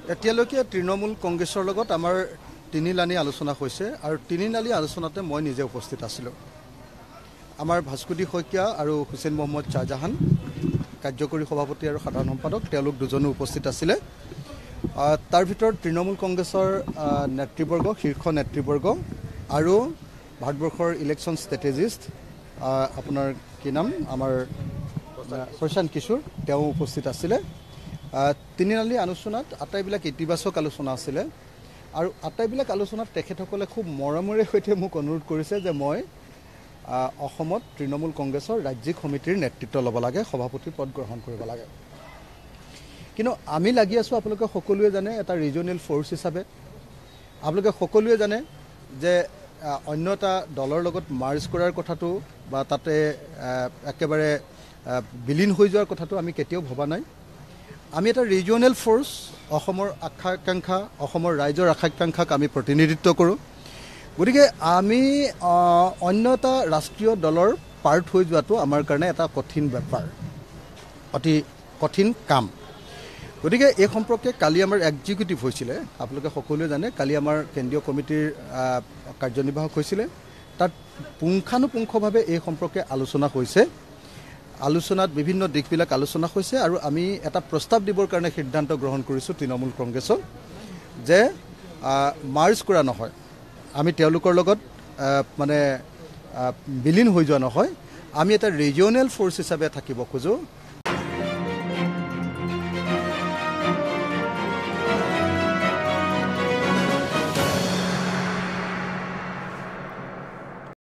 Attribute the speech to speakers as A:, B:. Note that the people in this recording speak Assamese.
A: এতিয়ালৈকে তৃণমূল কংগ্ৰেছৰ লগত আমাৰ তিনিলানি আলোচনা হৈছে আৰু তিনিলানি আলোচনাতে মই নিজে উপস্থিত আছিলোঁ। আমাৰ ভাস্কুতি শইকীয়া আৰু হুছেইন মহম্মদ শ্বাহজাহান কাৰ্যকৰী সভাপতি আৰু সাধাৰণ সম্পাদক তেওঁলোক দুজনো উপস্থিত আছিলে। তাৰ ভিতৰত তৃণমূল কংগ্ৰেছৰ নেতৃবৰ্গ শীৰ্ষ নেতৃবৰ্গ আৰু ভাৰতবৰ্ষৰ ইলেকশ্যন ষ্ট্ৰেটেজিষ্ট আপোনাৰ কি নাম আমাৰ প্ৰশান্ত কিশোৰ তেওঁ উপস্থিত আছিলে। তিনিলানি আলোচনাত আটাইবিলাক ইতিবাচক আলোচনা আছিলে আৰু আটাইবিলাক আলোচনাত তেখেতসকলে খুব মৰমেৰে সৈতে মোক অনুৰোধ কৰিছে যে মই অসমত তৃণমূল কংগ্ৰেছৰ ৰাজ্যিক সমিতিৰ নেতৃত্ব ল'ব লাগে, সভাপতি পদ গ্ৰহণ কৰিব লাগে। কিন্তু আমি লাগি আছোঁ আপোনালোকে সকলোৱে জানে এটা ৰিজনেল ফ'ৰ্চ হিচাপে। আপোনালোকে সকলোৱে জানে যে অন্য এটা দলৰ লগত মাৰ্জ কৰাৰ কথাটো বা তাতে একেবাৰে বিলীন হৈ যোৱাৰ কথাটো আমি কেতিয়াও ভবা নাই। আমি এটা ৰিজনেল ফ'ৰ্চ, অসমৰ আশা আকাংক্ষা, অসমৰ ৰাইজৰ আশা আকাংক্ষাক আমি প্ৰতিনিধিত্ব কৰোঁ। গতিকে আমি অন্য এটা ৰাষ্ট্ৰীয় দলৰ পাৰ্ট হৈ যোৱাটো আমাৰ কাৰণে এটা কঠিন বেপাৰ, অতি কঠিন কাম। গতিকে এই সম্পৰ্কে কালি আমাৰ এক্সিকিউটিভ হৈছিলে, আপোনালোকে সকলোৱে জানে। কালি আমাৰ কেন্দ্ৰীয় কমিটিৰ কাৰ্যনিৰ্বাহক হৈছিলে, তাত পুংখানুপুংখভাৱে এই সম্পৰ্কে আলোচনা হৈছে। আলোচনাত বিভিন্ন দিশবিলাক আলোচনা হৈছে আৰু আমি এটা প্ৰস্তাৱ দিবৰ কাৰণে সিদ্ধান্ত গ্ৰহণ কৰিছোঁ তৃণমূল কংগ্ৰেছক যে মাৰ্জ কৰা নহয়, আমি তেওঁলোকৰ লগত মানে বিলীন হৈ যোৱা নহয়, আমি এটা ৰিজিয়নেল ফ'ৰ্চ হিচাপে থাকিব খোজোঁ